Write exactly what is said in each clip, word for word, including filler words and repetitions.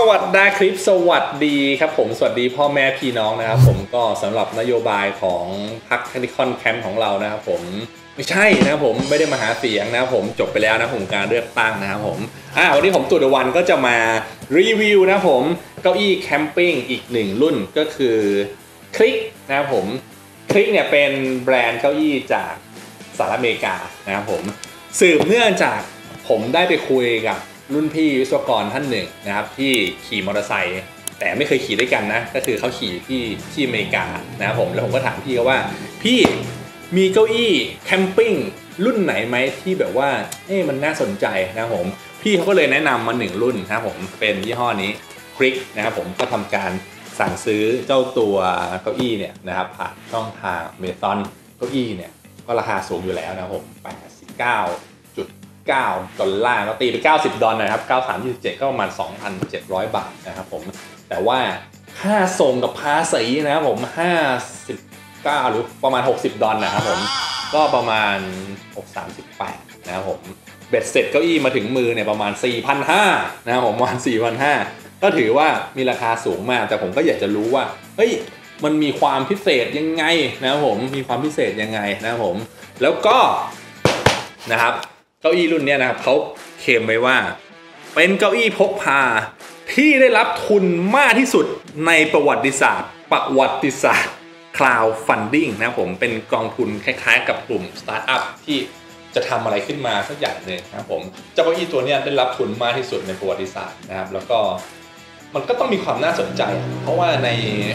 วัสดีคลิปสวัสดีครับผมสวัสดีพ่อแม่พี่น้องนะครับผมก็สำหรับนโยบายของพรรคแคนิคอนแคมป์ของเรานะครับผมไม่ใช่นะครับผมไม่ได้มาหาเสียงนะครับผมจบไปแล้วนะผมการเลือกตั้งนะครับผมอ่าวันนี้ผมตู่เดอะวันก็จะมารีวิวนะผมเก้าอี้แคมปิ้งอีกหนึ่งรุ่นก็คือคลิกนะครับผมคลิกเนี่ยเป็นแบรนด์เก้าอี้จากสหรัฐอเมริกานะครับผมสืบเนื่องจากผมได้ไปคุยกับรุ่นพี่วิศวกรท่านหนึ่งนะครับที่ขี่มอเตอร์ไซค์แต่ไม่เคยขี่ด้วยกันนะก็คือเขาขี่ที่ที่อเมริกานะครับผมแล้วผมก็ถามพี่เขาว่าพี่มีเก้าอี้แคมปิ้งรุ่นไหนไหมที่แบบว่าเอ๊ะมันน่าสนใจนะครับผมพี่เขาก็เลยแนะนำมาหนึ่งรุ่นนะครับผมเป็นยี่ห้อนี้คลิกนะครับผมก็ทำการสั่งซื้อเจ้าตัวเก้าอี้เนี่ยนะครับผ่านช่องทางเมซอนเก้าอี้เนี่ยก็ราคาสูงอยู่แล้วนะครับผมแปดสิบเก้าจุดเก้าดอลลาร์ก็ตีไปเก้าสิบดอลลาร์นะครับเก้าสามยี่สิบเจ็ดก็ประมาณ สองพันเจ็ดร้อย บาทนะครับผมแต่ว่าค่าส่งกับภาษีนะครับผมห้าสิบเก้าหรือประมาณหกสิบดอลลาร์นะครับผมก็ประมาณหกร้อยสามสิบแปดนะครับผมเบ็ดเสร็จเก้าอี้มาถึงมือเนี่ยประมาณ สี่พันห้าร้อย นะครับผมประมาณ สี่พันห้าร้อย ก็ถือว่ามีราคาสูงมากแต่ผมก็อยากจะรู้ว่าเฮ้ยมันมีความพิเศษยังไงนะครับผมมีความพิเศษยังไงนะครับผมแล้วก็นะครับเก้าอี้รุ่นนี้นะครับเขาเคลมไว้ว่าเป็นเก้าอี้พกพาที่ได้รับทุนมากที่สุดในประวัติศาสตร์ประวัติศาสตร์ crowdfunding นะครับผมเป็นกองทุนคล้ายๆกับกลุ่มสตาร์ทอัพที่จะทำอะไรขึ้นมาสักอย่างหนึ่งนะครับผมเจ้าเก้าอี้ตัวนี้ได้รับทุนมากที่สุดในประวัติศาสตร์นะครับแล้วก็มันก็ต้องมีความน่าสนใจเพราะว่าใน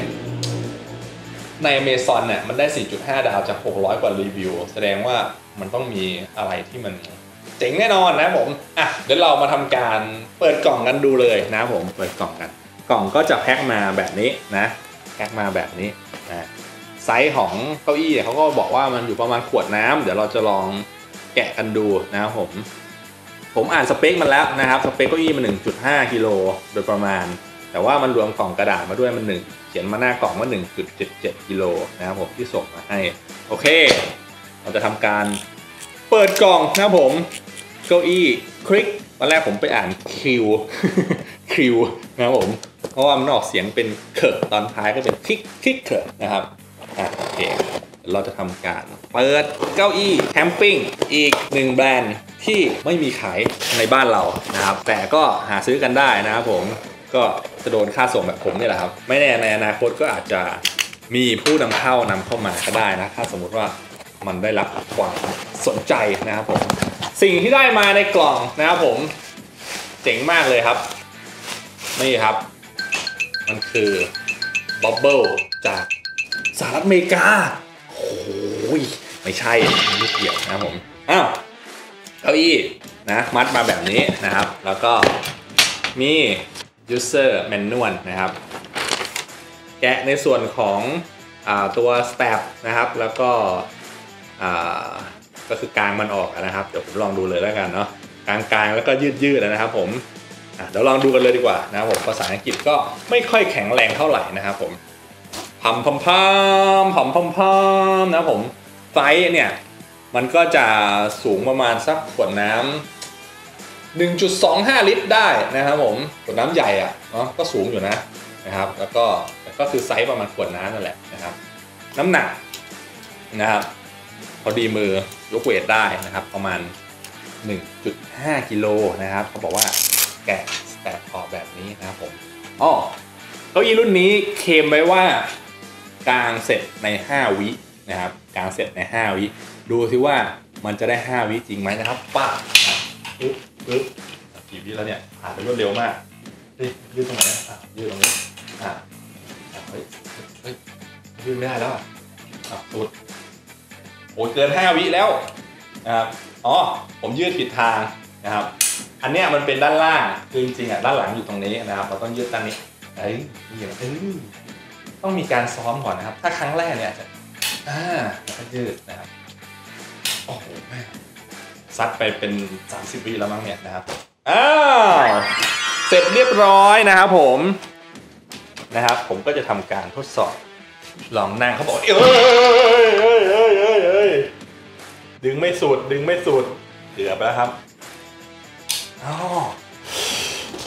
ใน Amazon เนี่ยมันได้ สี่จุดห้า ดาวจากหกร้อยกว่ารีวิวแสดงว่ามันต้องมีอะไรที่มันเจ๋งแน่นอนนะผมอ่ะเดี๋ยวเรามาทำการเปิดกล่องกันดูเลยนะผมเปิดกล่องกันกล่องก็จะแพ็คมาแบบนี้นะแพ็คมาแบบนี้นะไซส์ของเก้าอี้เขาก็บอกว่ามันอยู่ประมาณขวดน้ำเดี๋ยวเราจะลองแกะกันดูนะครับผมผมอ่านสเปคมันแล้วนะครับสเปคเก้าอี้มัน หนึ่งจุดห้า กิโลโดยประมาณแต่ว่ามันรวมกล่องกระดาษมาด้วยมันหนึ่งเขียนมาหน้ากล่องว่า หนึ่งจุดเจ็ดเจ็ด กิโลนะครับผมที่ส่งมาให้โอเคเราจะทำการเปิดกล่องนะครับผมเก้าอี้คลิกตอนแรกผมไปอ่านคิวคิวนะครับผมเพราะว่ามันออกเสียงเป็นเคิร์ตอนท้ายก็เป็นคลิกคลิกเคิร์นะครับอ่ะโอเคเราจะทำการเปิดเก้าอี้แคมปิ้งอีกหนึ่งแบรนด์ที่ไม่มีขายในบ้านเรานะครับแต่ก็หาซื้อกันได้นะครับผมก็จะโดนค่าส่งแบบผมนี่แหละครับไม่แน่ในอนาคตก็อาจจะมีผู้นำเข้านำเข้ามาก็ได้นะถ้าสมมุติว่ามันได้รับความสนใจนะครับผมสิ่งที่ได้มาในกล่องนะครับผมเจ๋งมากเลยครับนี่ครับมันคือบับเบิ้ลจากสหรัฐอเมริกาโอ้ยไม่ใช่ไม่เกี่ยวนะครับผมอ้าวเก้าอี้นะมัดมาแบบนี้นะครับแล้วก็มี user manual นะครับแกะในส่วนของอ่าตัว strap นะครับแล้วก็อ่าก็คือกลางมันออกนะครับเดี๋ยวผมลองดูเลยแล้วกันเนาะกลางๆแล้วก็ยืดๆนะครับผมเดี๋ยวลองดูกันเลยดีกว่านะครับผมภาษาอังกฤษก็ไม่ค่อยแข็งแรงเท่าไหร่นะครับผมพัมพัมพัมพัมพัมพัมนะผมไซส์เนี่ยมันก็จะสูงประมาณสักขวดน้ำ หนึ่งจุดสองห้า ลิตรได้นะครับผมขวดน้ำใหญ่อ่ะเนาะก็สูงอยู่นะนะครับแล้วก็ก็คือไซส์ประมาณขวดน้ำนั่นแหละนะครับน้ำหนักนะครับพอดีมือยกเวทได้นะครับประมาณ หนึ่งจุดห้า กิโลนะครับเขาบอกว่าแกะแตกออกแบบนี้นะครับผมอ๋อเก้าอี้รุ่นนี้เคลมไว้ว่ากางเสร็จในห้าวินะครับกางเสร็จในห้าวิดูซิว่ามันจะได้ห้าวิจริงไหมนะครับป้าปึ๊บปึ๊บกี่วิแล้วเนี่ยผ่านไปรวดเร็วมากเฮ้ยยืดตรงไหนอ่ะยืดตรงนี้อ่ะเฮ้ยเฮ้ยยืดไม่ได้แล้วอ่ะอ่ะสุดโอ้ยเกินห้าวิแล้วนะครับอ๋อผมยืดผิดทางนะครับอันเนี้ยมันเป็นด้านล่างคือจริงๆอ่ะด้านหลังอยู่ตรงนี้นะครับเราต้องยืดด้านนี้เอ้ยนี่เอ้ยต้องมีการซ้อมก่อนนะครับถ้าครั้งแรกเนี่ยจะอ่าแล้วก็ยืดนะครับโอ้โหแม่ซัดไปเป็นสามสิบวิแล้วมั้งเนี่ยนะครับอ้าวเสร็จเรียบร้อยนะครับผมนะครับผมก็จะทำการทดสอบลองนั่งเขาบอกเอ้ยเอ้ยเอ้ยเอ้ยเอ้ยเอ้ยดึงไม่สุดดึงไม่สุดเดือบแล้วครับอ๋อแท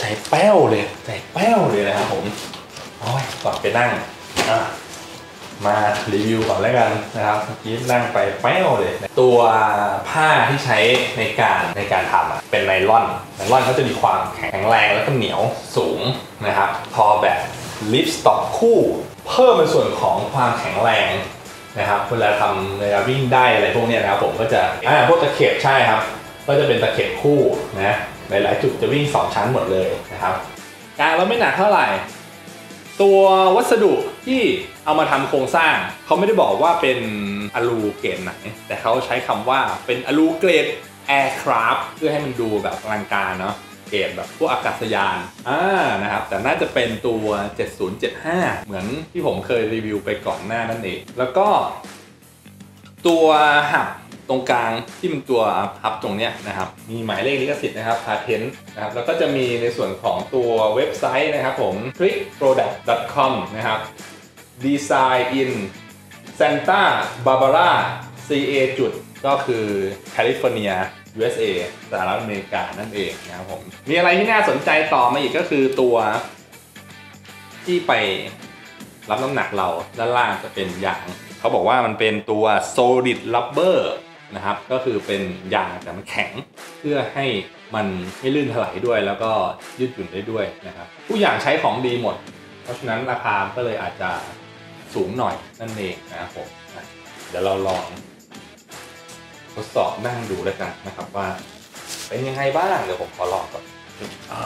ใจแป้วเลยใจแป้วเลยนะครับผมโอ้ยก่อนไปนั่งอ่ะมารีวิวก่อนแล้วกันนะครับเมื่อกี้นั่งไปแป้วเลยตัวผ้าที่ใช้ในการในการทำอ่ะเป็นไนลอนไนลอนเขาจะมีความแข็งแรงแล้วก็เหนียวสูงนะครับพอแบบลิปสต็อกคู่เพิ่มในส่วนของความแข็งแรงนะครับเวลาทำเวลาวิ่งได้อะไรพวกนี้นะครับผมก็จะอ่าพวกตะเข็บใช่ครับก็จะเป็นตะเข็บคู่นะหลายๆจุดจะวิ่งสองชั้นหมดเลยนะครับกางแล้วไม่หนักเท่าไหร่ตัววัสดุที่เอามาทำโครงสร้างเขาไม่ได้บอกว่าเป็นอลูเกรดไหนแต่เขาใช้คำว่าเป็นอลูเกรดแอร์คราฟเพื่อให้มันดูแบบอลังการเนาะเกรดแบบพวกอากาศยานอ่านะครับแต่น่าจะเป็นตัวเจ็ดศูนย์เจ็ดห้าเหมือนที่ผมเคยรีวิวไปก่อนหน้านั่นเองแล้วก็ตัวหับตรงกลางที่เป็นตัวฮับตรงเนี้ยนะครับมีหมายเลขลิขสิทธิ์นะครับพาเทนต์นะครับแล้วก็จะมีในส่วนของตัวเว็บไซต์นะครับผม คลิกโปรดักต์ ดอท คอม นะครับ Design in Santa Barbara ซี เอ จุดก็คือแคลิฟอร์เนีย ยู เอส เอ สหรัฐอเมริกานั่นเองนะครับผมมีอะไรที่น่าสนใจต่อมาอีกก็คือตัวที่ไปรับน้ำหนักเราด้านล่างจะเป็นยางเขาบอกว่ามันเป็นตัว solid rubber นะครับก็คือเป็นยางแต่มันแข็งเพื่อให้มันไม่ลื่นถลายด้วยแล้วก็ยืดหยุ่นได้ด้วยนะครับทุกอย่างใช้ของดีหมดเพราะฉะนั้นราคาก็เลยอาจจะสูงหน่อยนั่นเองนะครับผมเดี๋ยวเราลองทดสอบนั่งดูแล้วกันนะครับว่าเป็นยังไงบ้างเดี๋ยวผมขอลองก่อนอ่า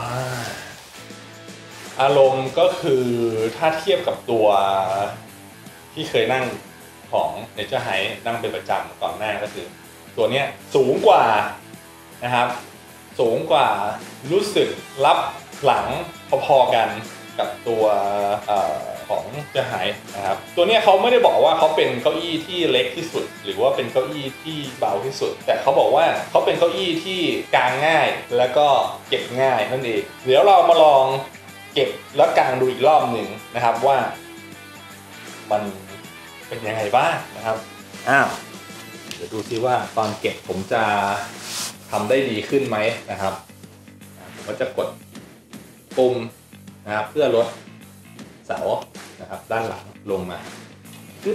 อารมณ์ก็คือถ้าเทียบกับตัวที่เคยนั่งของ Nature Hike นั่งเป็นประจำก่อนหน้าก็คือตัวเนี้ยสูงกว่านะครับสูงกว่ารู้สึกรับหลังพอๆกันกับตัวเอ่อของ Nature Hike นะครับตัวเนี้ยเขาไม่ได้บอกว่าเขาเป็นเก้าอี้ที่เล็กที่สุดหรือว่าเป็นเก้าอี้ที่เบาที่สุดแต่เขาบอกว่าเขาเป็นเก้าอี้ที่กางง่ายแล้วก็เก็บง่ายนั่นเองเดี๋ยวเรามาลองเก็บแล้วกางดูอีกรอบหนึ่งนะครับว่ามันเป็นยังไงบ้างนะครับอ้าวเดี๋ยวดูซิว่าตอนเก็บผมจะทำได้ดีขึ้นไหมนะครับผมก็จะกดปุ่มนะครับเพื่อลดเสานะครับด้านหลังลงมาปึ๊บ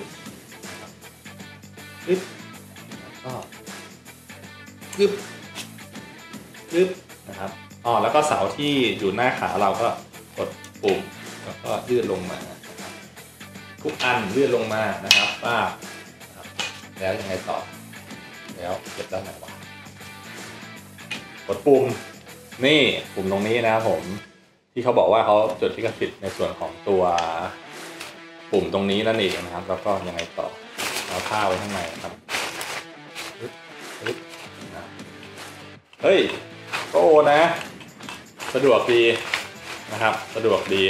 ปึ๊บก็ปึ๊บปึ๊บนะครับอ๋อแล้วก็เสาที่อยู่หน้าขาเราก็กดปุ่มแล้วก็ยืดลงมาทุกอันเลื่อนลงมานะครับป้าแล้วยังไงต่อแล้วเก็บด้านไหนวะกดปุ่มนี่ปุ่มตรงนี้นะครับผมที่เขาบอกว่าเขาจดลิขสิทธิ์ในส่วนของตัวปุ่มตรงนี้นั่นเองนะครับแล้วก็ยังไงต่อเอาผ้าไว้ข้างในครับเฮ้ยก็โอนะสะดวกดีนะครับสะดวกดี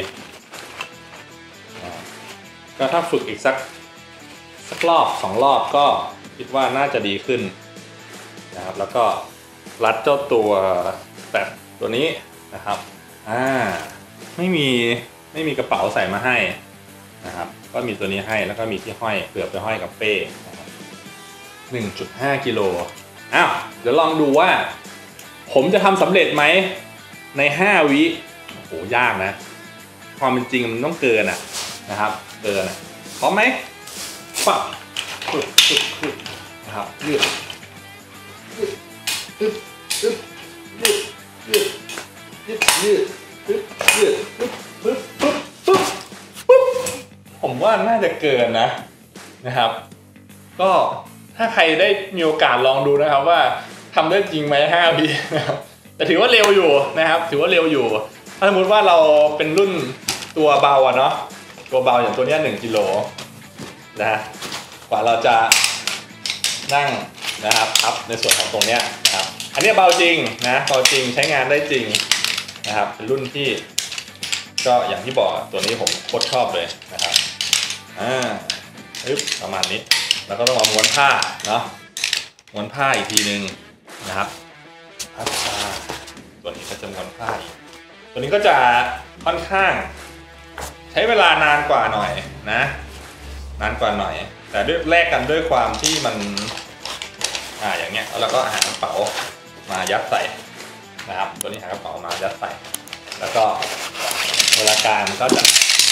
ก็ถ้าฝึกอีกสักสักรอบสองรอบก็คิดว่าน่าจะดีขึ้นนะครับแล้วก็รัดเจ้าตัวแต่ตัวนี้นะครับอ่าไม่มีไม่มีกระเป๋าใส่มาให้นะครับก็มีตัวนี้ให้แล้วก็มีที่ห้อยเผื่อไปห้อยกับเป้นะครับ หนึ่งจุดห้า กิโลอ้าวเดี๋ยวลองดูว่าผมจะทำสำเร็จไหมในห้าวิโอ้โหยากนะความเป็นจริงมันต้องเกินอ่ะนะครับเกินอ่ะพร้อมไหมปั๊บปึ๊บปึ๊บปึ๊บนะครับยืดยืดปึ๊บปึ๊บยืดยืดยืดยืดปึ๊บยืดปึ๊บปึ๊บปึ๊บปึ๊บปึ๊บผมว่าน่าจะเกินนะนะครับก็ถ้าใครได้มีโอกาสลองดูนะครับว่าทำได้จริงไหมห้าวินะครับแต่ถือว่าเร็วอยู่นะครับถือว่าเร็วอยู่ถ้าสมมติว่าเราเป็นรุ่นตัวเบาอะเนาะตัวเบาอย่างตัวนี้หนึ่งกิโลนะฮะกว่าเราจะนั่งนะครับพับในส่วนของตรงเนี้ยนะครับอันนี้เบาจริงนะเบาจริงใช้งานได้จริงนะครับเป็นรุ่นที่ก็อย่างที่บอกตัวนี้ผมโคตรชอบเลยนะครับอ่าปึ๊บประมาณนี้แล้วก็ต้องมาม้วนผ้าเนาะม้วนผ้าอีกทีนึงนะครับผ้าตัวนี้ก็จะม้วนผ้าอีกตัวนี้ก็จะค่อนข้างใช้เวลานานกว่าหน่อยนะนานกว่าหน่อยแต่ด้วยแลกกันด้วยความที่มันอ่าอย่างเงี้ยแล้วเราก็หากระเป๋ามายัดใส่นะครับตัวนี้หากระเป๋ามายัดใส่แล้วก็เวลาการก็จะ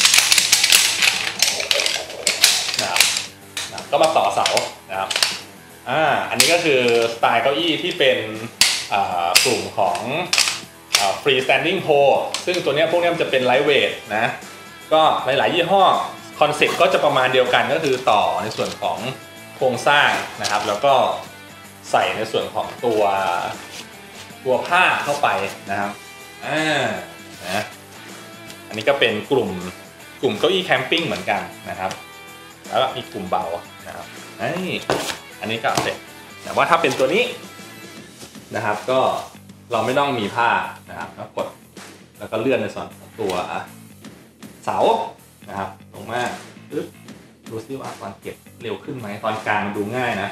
นะครับก็มาต่อเสานะครับอ่าอันนี้ก็คือสไตล์เก้าอี้ที่เป็นกลุ่มของฟรีสแตนดิ้งโพซึ่งตัวนี้พวกนี้มันจะเป็นไลท์เวทนะก็หลายๆยี่ห้อคอนเซ็ปต์ก็จะประมาณเดียวกันก็คือต่อในส่วนของโครงสร้างนะครับแล้วก็ใส่ในส่วนของตัวตัวผ้าเข้าไปนะครับอ่านะอันนี้ก็เป็นกลุ่มกลุ่มเก้าอี้แคมปิ้งเหมือนกันนะครับแล้วก็มีกลุ่มเบานะครับอันนี้ก็เสร็จแต่ว่าถ้าเป็นตัวนี้นะครับก็เราไม่ต้องมีผ้านะครับแล้วกดแล้วก็เลื่อนในส่วนของตัวเสานะครับลงมาปึ๊บดูซิว่าตอนเก็บเร็วขึ้นไหมตอนกลางมันดูง่ายนะ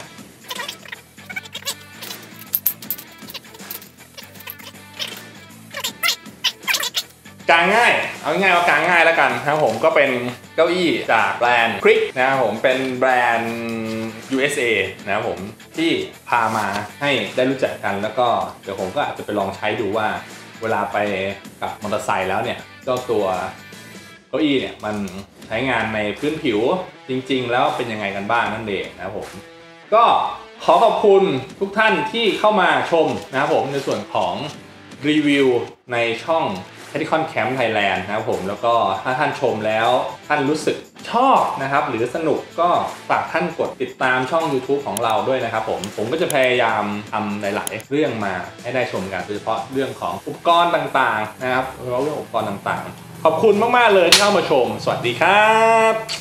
กางง่ายเอาง่ายว่ากางง่ายแล้วกันครับผมก็เป็นเก้าอี้จากแบรนด์คริกนะครับผมเป็นแบรนด์ ยู เอส เอ นะครับผมที่พามาให้ได้รู้จักกันแล้วก็เดี๋ยวผมก็อาจจะไปลองใช้ดูว่าเวลาไปกับมอเตอร์ไซค์แล้วเนี่ยเจ้าตัวเก้าอี้เนี่ยมันใช้งานในพื้นผิวจริงๆแล้วเป็นยังไงกันบ้างนั่นเองนะครับผมก็ขอขอบคุณทุกท่านที่เข้ามาชมนะครับผมในส่วนของรีวิวในช่องHadicon Camp Thailand นะครับผมแล้วก็ถ้าท่านชมแล้วท่านรู้สึกชอบนะครับหรือสนุกก็ฝากท่านกดติดตามช่อง YouTube ของเราด้วยนะครับผมผมก็จะพยายามทำหลายๆเรื่องมาให้ได้ชมกันโดยเฉพาะเรื่องของอุปกรณ์ต่างๆนะครับเรื่องอุปกรณ์ต่างๆขอบคุณมากๆเลยที่เข้ามาชมสวัสดีครับ